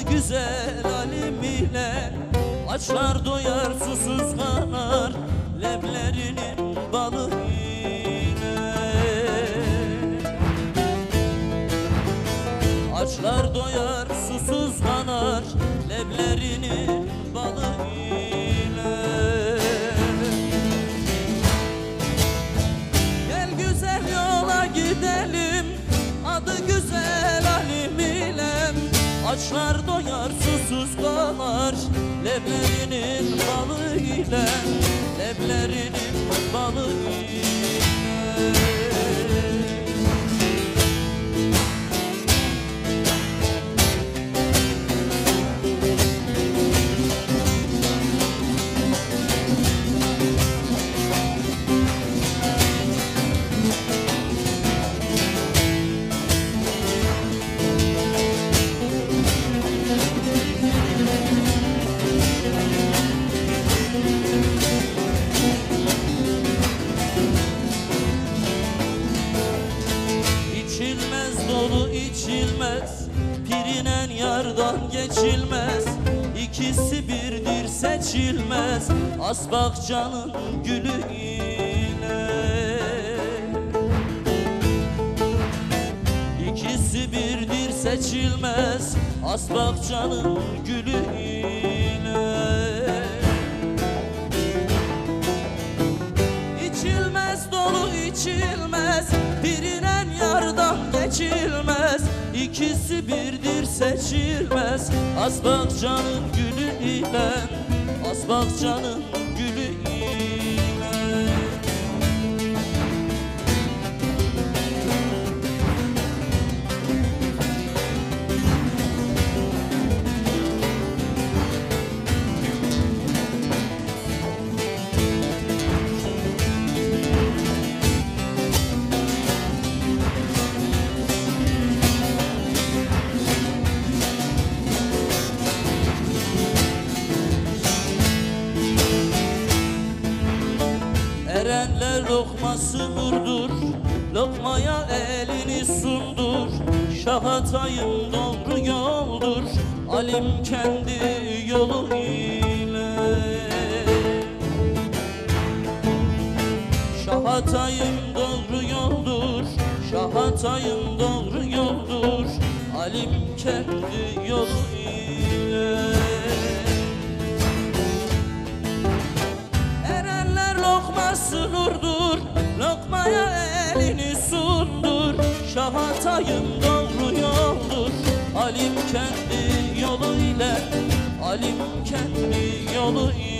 güzel alim ile açlar doyar susuz kanar leblerinin balı ile. Açlar doyar susuz kanar leblerinin balı ile. Gel güzel yola gidelim, adı güzel alim ile açlar doyar susuz kanar leblerinin balı ile. Leblerinin balı ile. İçilmez dolu içilmez, pirinen yardan geçilmez. İkisi birdir seçilmez, Asbakçanın gülü ile. İkisi birdir seçilmez, Asbakçanın gülü ile. İçilmez dolu içilmez, pirinen yardan geçilmez. İkisi birdir seçilmez, Asbakçanın gülü ile. Asbakçanın gülü ile. Erenler lokması vurdur, lokmaya elini sundur. Şahatayım doğru yoldur, alim kendi yolu ile. Şahatayım doğru yoldur, şahatayım doğru yoldur, alim kendi yolu ile. Lokması vurdur, lokmaya elini sundur. Şahatayım doğru yoldur, alim kendi yolu ile. Alim kendi yolu ile.